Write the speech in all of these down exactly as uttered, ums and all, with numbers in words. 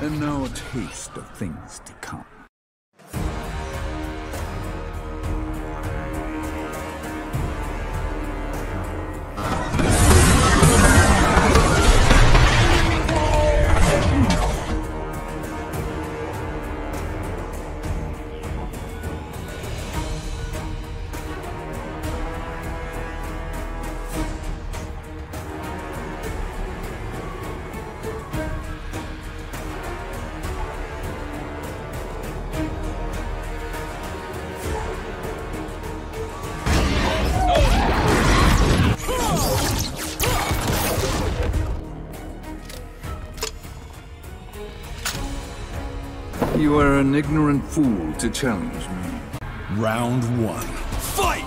And now a taste of things to come. You are an ignorant fool to challenge me. Round one. Fight!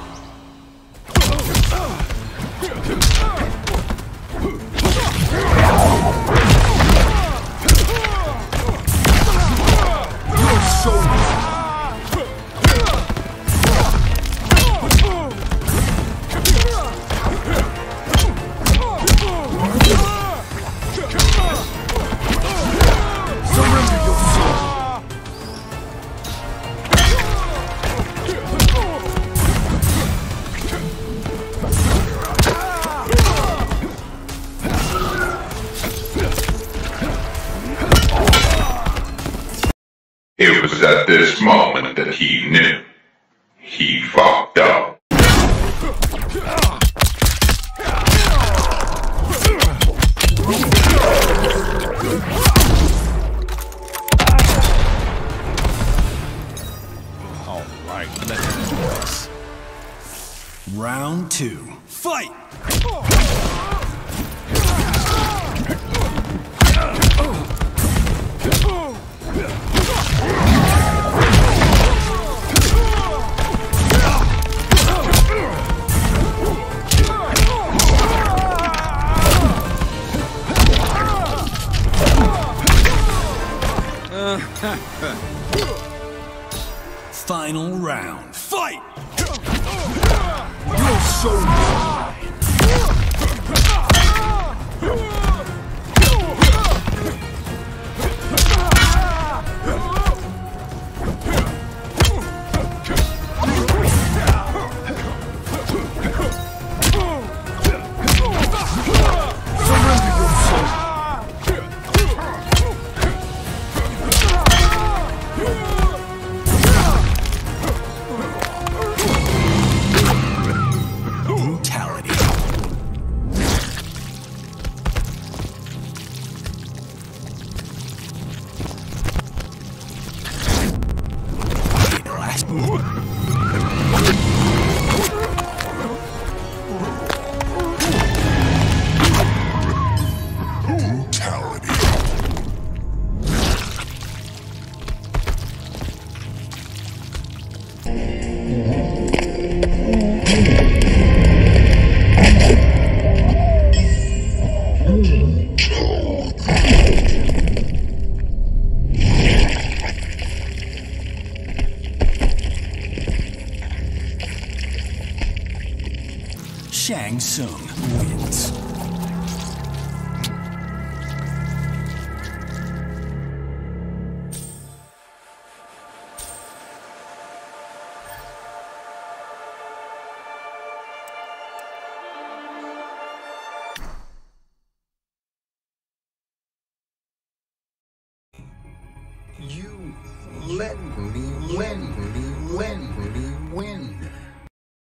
It was at this moment that he knew. He fucked up. All right, let's do this. Round two. Fight! Final round. Fight! You're so mine. Shang Tsung wins. You lend me, lend me, lend me.